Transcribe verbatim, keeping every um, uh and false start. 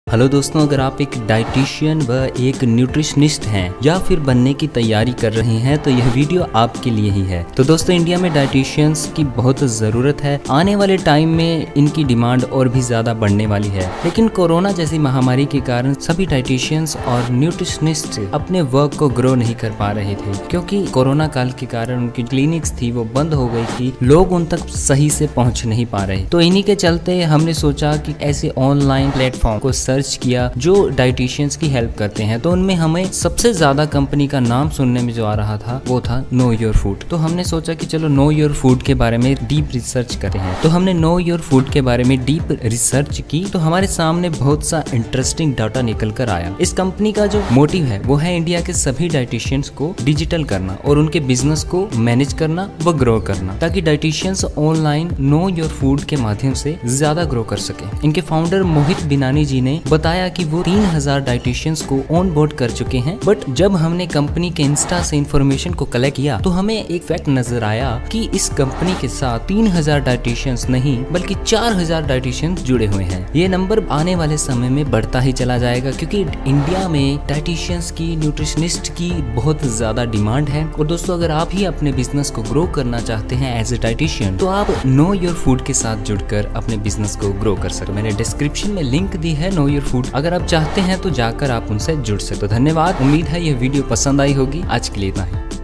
Hello दोस्तों, अगर आप एक डाइटिशियन व एक न्यूट्रिशनिस्ट हैं या फिर बनने की तैयारी कर रहे हैं तो यह वीडियो आपके लिए ही है। तो दोस्तों, इंडिया में डाइटिशियंस की बहुत ज़रूरत है। आने वाले टाइम में इनकी डिमांड और भी ज़्यादा बढ़ने वाली है, लेकिन कोरोना जैसी महामारी के कारण सभी डाइटिशियंस और न्यूट्रिशनिस्ट अपने वर्क को ग्रो नहीं कर पा रहे थे, क्योंकि कोरोना काल के कारण उनकी क्लिनिक्स थी वो बंद हो गई थी, लोग उन तक सही से पहुँच नहीं पा रहे। तो इन्हीं के चलते हमने सोचा कि ऐसे ऑनलाइन प्लेटफॉर्म को सर्च किया जो डाइटिशियंस की हेल्प करते हैं। तो उनमें हमें सबसे ज्यादा कंपनी का नाम सुनने में जो आ रहा था वो था नो योर फूड। तो हमने सोचा कि चलो नो योर फूड के बारे में डीप रिसर्च करें हैं। तो हमने नो योर फूड के बारे में डीप रिसर्च की तो हमारे सामने बहुत सा इंटरेस्टिंग डाटा निकल कर आया। इस कंपनी का जो मोटिव है वो है इंडिया के सभी डाइटिशियंस को डिजिटल करना और उनके बिजनेस को मैनेज करना व ग्रो करना, ताकि dietitians online know your food के माध्यम से ज्यादा ग्रो कर सके। इनके फाउंडर मोहित बिनानी जी ने बताया कि वो तीन हज़ार डाइटिशियंस को ऑन बोर्ड कर चुके हैं। बट जब हमने कंपनी के इंस्टा से इंफॉर्मेशन को कलेक्ट किया तो हमें एक फैक्ट नजर आया कि इस कंपनी के साथ तीन हज़ार डाइटिशियंस नहीं बल्कि चार हज़ार डाइटिशियंस जुड़े हुए हैं। ये नंबर आने वाले समय में बढ़ता ही चला जाएगा, क्योंकि इंडिया में डाइटिशियंस की, न्यूट्रिशनिस्ट की बहुत ज्यादा डिमांड है। और दोस्तों, अगर आप ही अपने बिजनेस को ग्रो करना चाहते हैं एज ए डाइटिशियन तो आप नो योर फूड के साथ जुड़कर अपने बिजनेस को ग्रो कर सकते। मैंने डिस्क्रिप्शन में लिंक दी है नो योर फूड, अगर आप चाहते हैं तो जाकर आप उनसे जुड़ सकते हो। धन्यवाद। उम्मीद है यह वीडियो पसंद आई होगी। आज के लिए इतना ही।